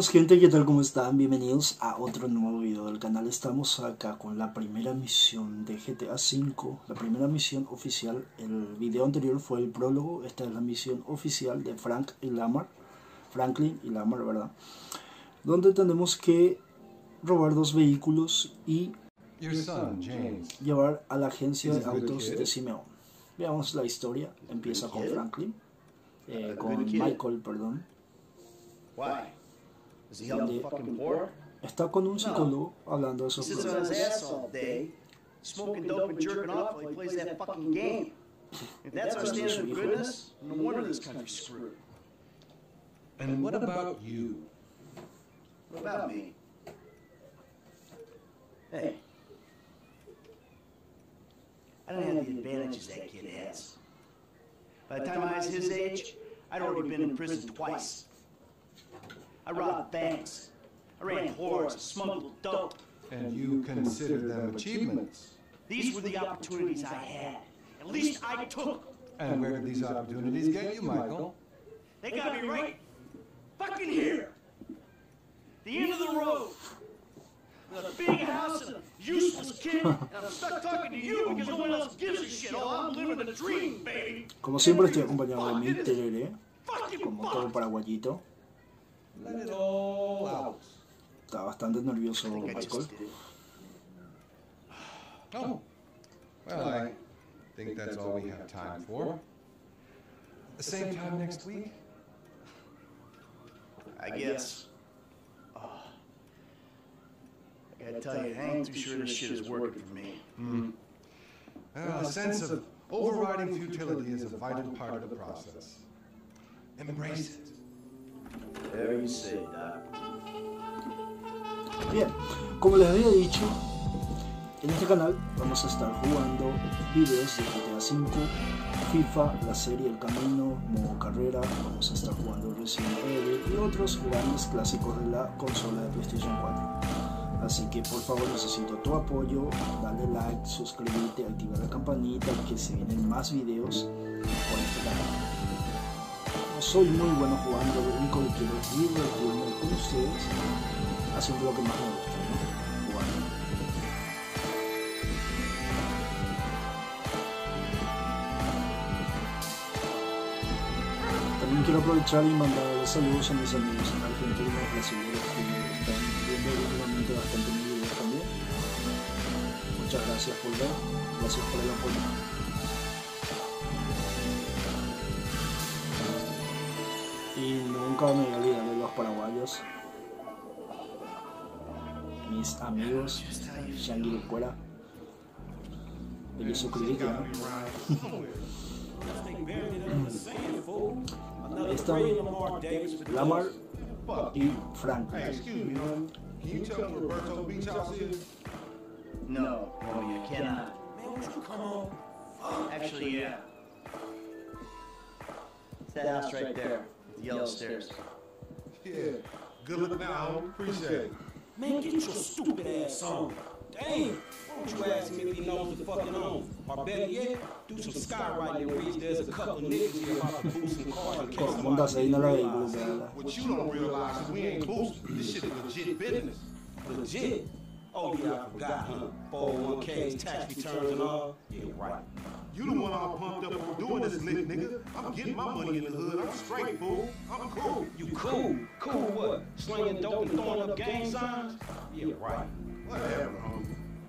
Gente, ¿qué tal? ¿Cómo están? Bienvenidos a otro nuevo video del canal. Estamos acá con la primera misión de GTA V, la primera misión oficial. El video anterior fue el prólogo, esta es la misión oficial de Franklin y Lamar, ¿verdad? Donde tenemos que robar dos vehículos y llevar a la agencia de autos de Simeon. Veamos la historia, empieza con Franklin, con Michael, perdón. Está con un psicólogo hablando de sus problemas. And what about you? What about me? Hey, I don't have the advantages that kid has. By the time I was his age, I'd already been in prison twice. I robbed banks. I ran whores, smuggled dope. And you consider them achievements? These were the opportunities I had. At least I took. And where did these opportunities get you, Michael? They got me right fucking here. The end of the road. With a big house and a useless kid. And I'm stuck talking to you because no one else gives a shit. Oh, I'm living a dream, baby. Como siempre estoy acompañado de mi tereré, como todo paraguayito. Let it all out. Está bastante nervioso Michael. Oh, well, I think that's all we have time for. The same time next week? I guess. I gotta tell you, I ain't too sure this shit is working for me. Well, a sense of overriding futility is a vital part of the process. Embrace it. Whatever you say, Doc. Bien, como les había dicho, en este canal vamos a estar jugando videos de GTA V, FIFA, la serie El Camino, modo carrera, vamos a estar jugando Resident Evil y otros grandes clásicos de la consola de PlayStation 4. Así que por favor necesito tu apoyo, dale like, suscríbete, activa la campanita, que se vienen más videos por este canal. No soy muy bueno jugando, lo único que quiero es divertirme con ustedes, haciendo lo que más me gusta, ¿no? Jugando. También quiero aprovechar y mandar saludos a mis amigos argentinos, brasileños que están viendo últimamente bastante mis videos también. Muchas gracias por ver, gracias por el apoyo. Y nunca me voy a olvidar de los paraguayos, mis amigos, Shangi de Cuera, bello suscribite, ¿no? Están Lamar y Franklin. Excuse me, man. Can you tell me where Roberto Beach House is? No, you cannot. Come on. Actually, yeah. It's that house right there, with the yellow stairs. Yeah. Good looking out, homie. Appreciate it. Man, get your stupid ass on. Damn, why don't you ask me if he knows the fucking on? Or better yet, do some skywriting and read there's a couple niggas here about to boost some cars in case Montas ahí no la vehículo, véala. What you don't realize is we ain't boosting. This shit is legit business. legit. Oh yeah, I forgot, huh? 401ks, tax returns and all. Yeah, right. You the one all pumped up for doing this, nigga. I'm getting my money in the hood. I'm straight, fool. I'm cool. You cool? Cool what? Slinging dope and throwing up gang signs? Yeah, right. Whatever, homie.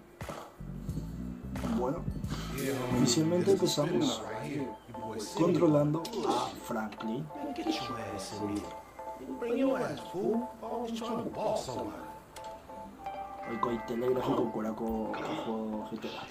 Bueno, oficialmente empezamos controlando a Franklin. Get your ass in here. Bring your ass, fool. Always trying to boss somebody. Hoy con telegráfico curaco juego GTA.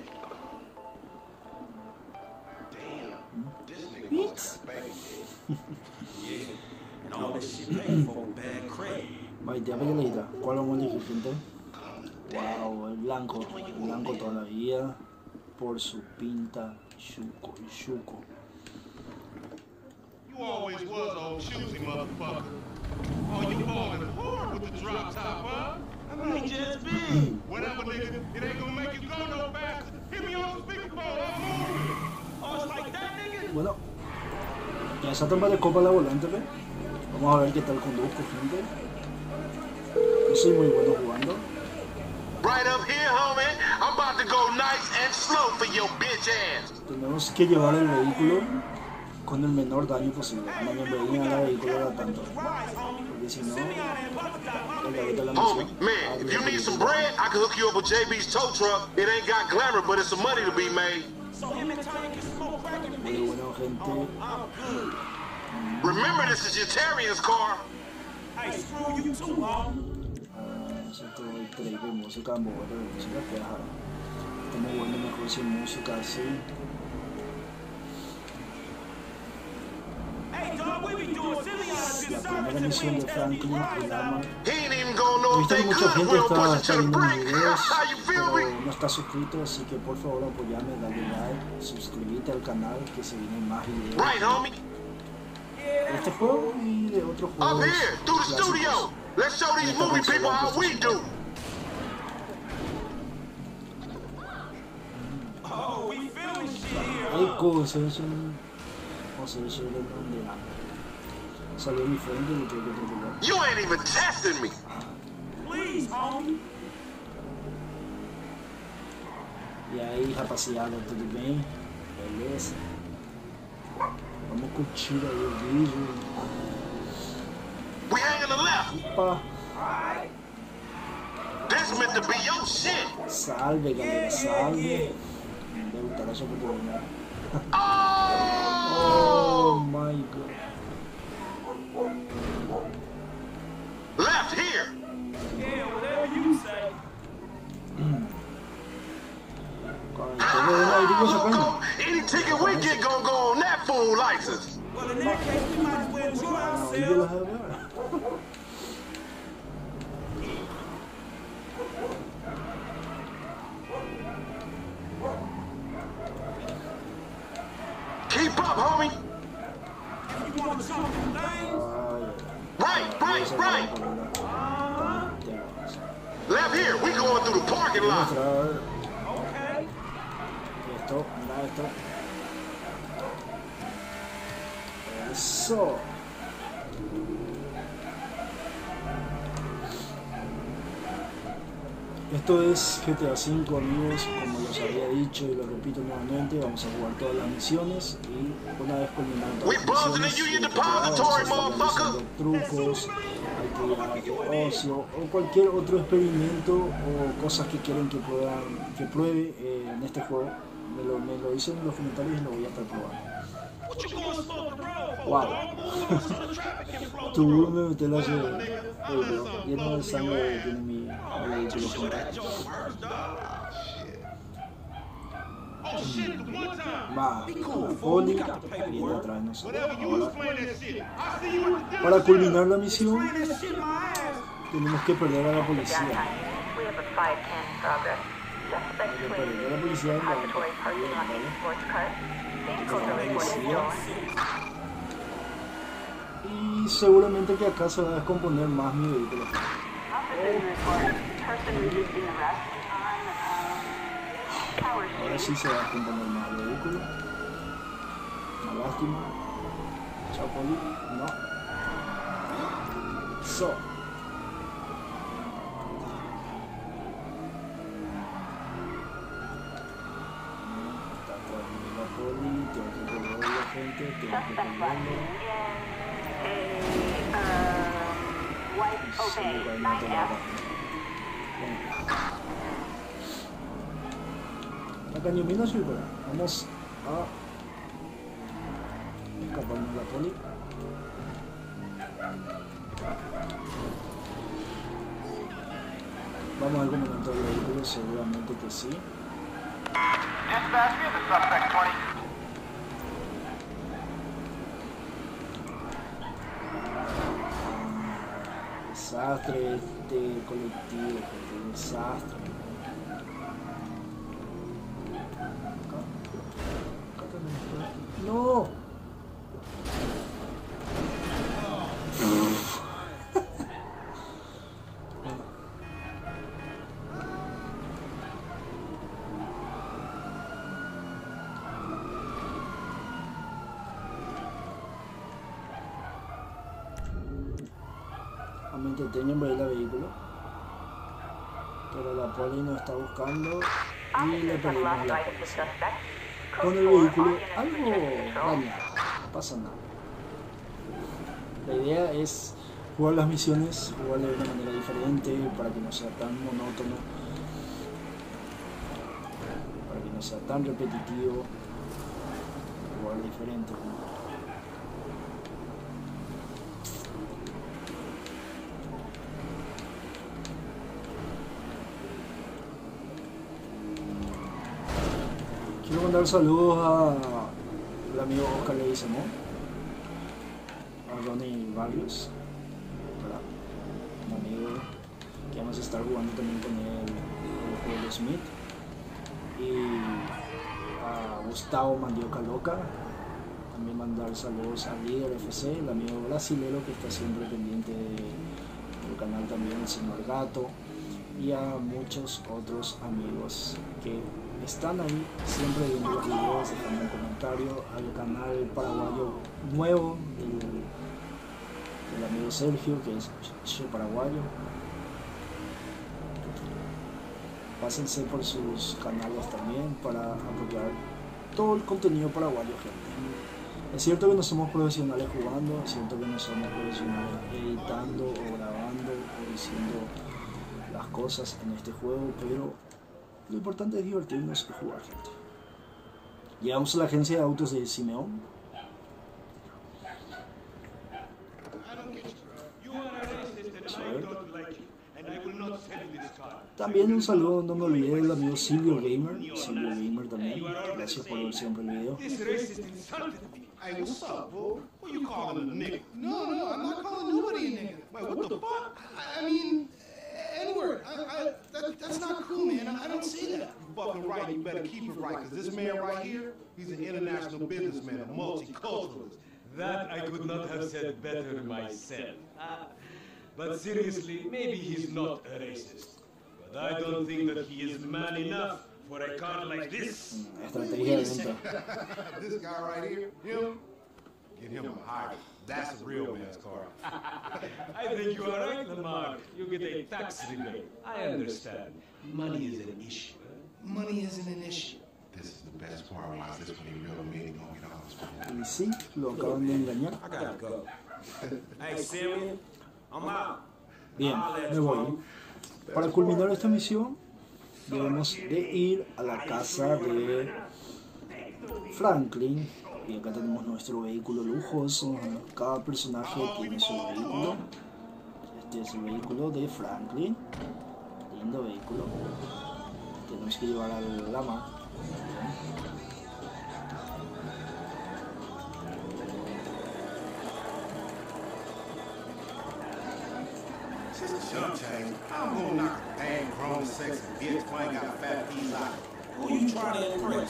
Maite, apelita, ¿cuál vamos a elegir, gente? Wow, el blanco toda la vida, por su pinta, Yuko. You always was old choosy motherfucker. Oh, you falling hard with the drop top, huh? I might just be. Whatever, nigga. It ain't gonna make you go no faster. Hit me on the speakerphone, I'm moving. Oh, it's like that, nigga? Bueno, ya esa toma de copa la volante, ¿ve? Vamos a ver qué tal conduzco, gente. No soy muy bueno jugando. Right up here, homie. I'm about to go nice and slow for your bitch ass. Tenemos que llevar el vehículo con el menor daño posible. No me veía al vehículo tanto. Porque si no, la Homie, man, if you need some bread, I can hook you up with JB's tow truck. It ain't got glamour, but it's some money to be made. Muy bueno, gente. Remember, this is your Terrier's car. Siento el trade de música, mover de música que estamos jugando mejor sin música así. La primera misión de Franklin y Dama. He ain't even gonna know He if visto they que mucha good if gente we don't push it está to the viendo mis brink. videos, You feel me? pero no está suscrito, así que por favor apoyame, dale like, suscríbete al canal que se vienen más videos Right, homie. de este juego y de otros Up juegos here, through the clásicos. studio. Let's show these movie people how we do. Hay cosas, no sé, yo de dónde salió mi frente y lo tengo que controlar. You ain't even testing me. E aí, rapaziada, tudo bem? Beleza? Vamos curtir aí o vídeo. We hang on the left. Opa! This meant to be your shit. Salve, galera, salve! Deve estar a sua oportunidade. Oh! Oh my god! Left here. Coco, any ticket we get gonna go on that fool license. No, yo lo hago ahora. Keep up, homie. Right. Left here. We going through the parking lot. Esto, anda esto. Eso. Esto es GTA V, amigos, como les había dicho y lo repito nuevamente, vamos a jugar todas las misiones y una vez culminado todas las misiones, vamos a estar realizando trucos, actividades de ocio o cualquier otro experimento o cosas que quieren que pruebe en este juego. Me lo dicen en los comentarios y lo voy a estar probando. Wow. Tú me metes la lleno de sangre tiene mi vehículo. Más Poli viene atrás de nosotros. Ahora, para culminar la misión, tenemos que perder a la policía. Perder a la policía en y seguramente que acá se va a descomponer más mi vehículo. Ahora sí se va a descomponer más el vehículo. Una lástima. Chao, Poli. No. So. Tengo que correr la gente, tengo que correrlo. La cañomina sirve. Vamos a escaparnos de la poli. Vamos a ver cómo entra el vehículo, seguramente que sí. Dispatch, we have a suspect 20. Desastre este colectivo, gente, desastre. Acá también está. ¡No! Intenté envolver el vehículo. Pero la poli nos está buscando y le perdimos la policía. Con el vehículo algo dañado, no pasa nada. La idea es jugar las misiones, jugarle de una manera diferente para que no sea tan monótono, para que no sea tan repetitivo, jugar diferente. Quiero mandar saludos al amigo Oscar Leguizamo, a Ronnie Barrios, un amigo que vamos a estar jugando también con el juego de Smith, y a Gustavo Mandioca Loca. También mandar saludos a Líder FC, el amigo brasilero que está siempre pendiente del canal también, el señor Gato, y a muchos otros amigos que están ahí siempre viendo los videos, dejando un comentario, al canal paraguayo nuevo del amigo Sergio, que es Che Paraguayo. Pásense por sus canales también para apoyar todo el contenido paraguayo, gente. Es cierto que no somos profesionales jugando, es cierto que no somos profesionales editando o grabando o diciendo las cosas en este juego, pero lo importante es divertirnos y jugar, gente. Llegamos a la agencia de autos de Simeón. También un saludo, no me olvidé, del amigo Silvio Gamer también. Gracias por ver siempre el video. Hey, what's up, bro? What you calling a nigga? No, I'm not calling nobody a nigga. Wait, what the fuck? I mean, N-word. That's not cool, man. I don't say that. You fucking right. You better keep it right, because this man right here, he's an international businessman, a multiculturalist. That I could not have said better myself. But seriously, maybe he's not a racist. But I don't think that he is man enough for a car like this. Estrategia de venta. This guy right here, him, get him a hire. That's a real man's car. I think you are right, Lamar. You get a tax rebate. I understand. Money is an issue. Money isn't an issue. This is the best part. Watch this when he real mean gonna get all this. Y sí, lo acaban de engañar. I gotta go. Hey, Simeon, I'm out. Bien, me voy. Para culminar esta misión, debemos de ir a la casa de Franklin. Y acá tenemos nuestro vehículo lujoso. Cada personaje tiene su vehículo. Este es el vehículo de Franklin. Lindo vehículo. Tenemos que llevar a la Mac. I'm gonna knock a dang grown sexy bitch who ain't got a fat piece out. Who you trying to impress?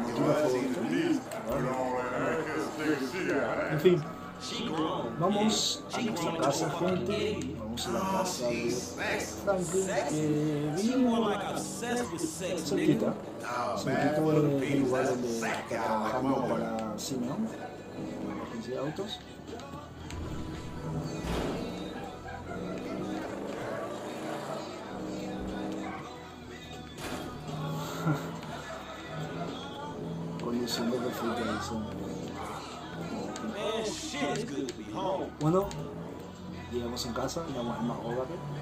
En fin, vamos a nuestra casa, gente. Vamos a la casa de Franklin, que vive cerquita del lugar donde está trabajando para Simeón, la agencia de autos. Conduciendo perfecto, dice. Bueno, llegamos en casa, llegamos en Mahoba.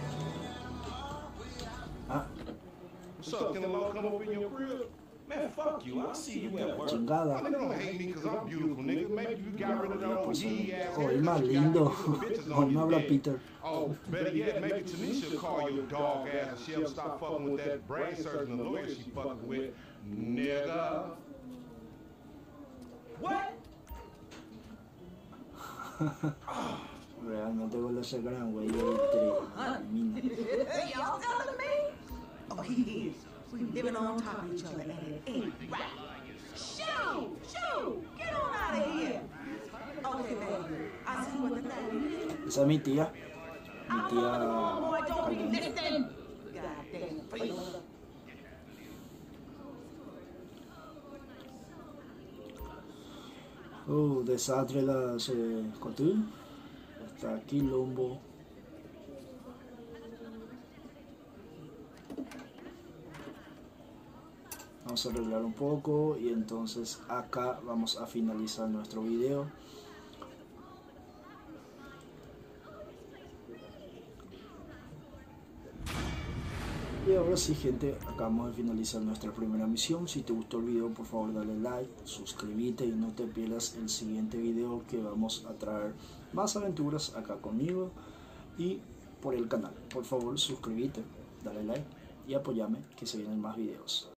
What's up? Can the law come over in your crib? Man, fuck you. I see you at work. Chingada. They don't hate me because I'm beautiful, nigga. Maybe you got rid of that old yee ass. Oh, el más lindo. Hoy me habla Peter. Oh, better yet, maybe Tanisha will call your dog ass and she'll stop fucking with that brain surgeon, the lawyer she fucking with. Nigga. What? Realmente con los gran güey. Y'all telling me? Oh, he is. We living on top of each other and it ain't right. Shoo! Get on out of here. Okay, baby. I see what the thing is. Esa es mi tía. Mi I'm tía. on the phone, boy. Don't be listening. Goddamn face. Desastre la Cotul. Está quilombo. Vamos a arreglar un poco y entonces acá vamos a finalizar nuestro video. Y ahora sí, gente, acabamos de finalizar nuestra primera misión. Si te gustó el video, por favor dale like, suscríbete y no te pierdas el siguiente video, que vamos a traer más aventuras acá conmigo y por el canal. Por favor suscríbete, dale like y apóyame, que se vienen más videos.